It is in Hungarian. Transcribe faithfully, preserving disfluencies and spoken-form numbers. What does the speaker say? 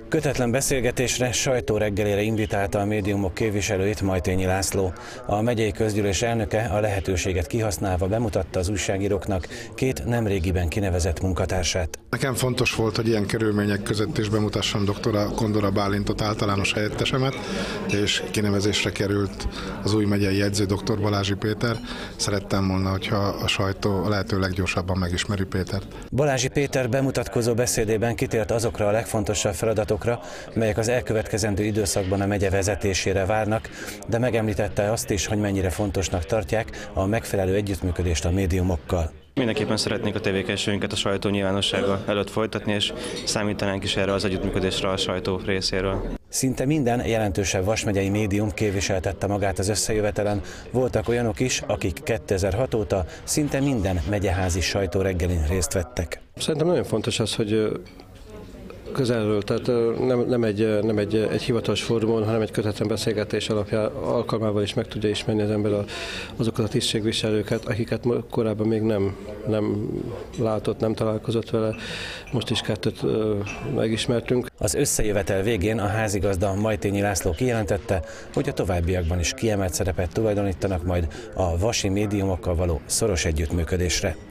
Kötetlen beszélgetésre, sajtóreggelére invitálta a médiumok képviselőit Majthényi László. A megyei közgyűlés elnöke a lehetőséget kihasználva bemutatta az újságíróknak két nemrégiben kinevezett munkatársát. Nekem fontos volt, hogy ilyen körülmények között is bemutassam dr. Kondora Bálintot, általános helyettesemet, és kinevezésre került az új megyei jegyző dr. Balázsi Péter. Szerettem volna, hogyha a sajtó a lehető leggyorsabban megismeri Pétert. Balázsi Péter bemutatkozó beszédében kitért azokra a legfontosabb feladatokra, melyek az elkövetkezendő időszakban a megye vezetésére várnak, de megemlítette azt is, hogy mennyire fontosnak tartják a megfelelő együttműködést a médiumokkal. Mindenképpen szeretnénk a tevékenységünket a sajtó nyilvánossága előtt folytatni, és számítanánk is erre az együttműködésre a sajtó részéről. Szinte minden jelentősebb vasmegyei médium képviseltette magát az összejövetelen. Voltak olyanok is, akik kétezer-hat óta szinte minden megyeházi sajtóreggelin részt vettek. Szerintem nagyon fontos az, hogy közelről, tehát nem, nem, egy, nem egy, egy hivatalos fórumon, hanem egy kötetlen beszélgetés alapján alkalmával is meg tudja ismerni az ember azokat a tisztségviselőket, akiket korábban még nem, nem látott, nem találkozott vele, most is kettőt megismertünk. Az összejövetel végén a házigazda Majthényi László kijelentette, hogy a továbbiakban is kiemelt szerepet tulajdonítanak majd a vasi médiumokkal való szoros együttműködésre.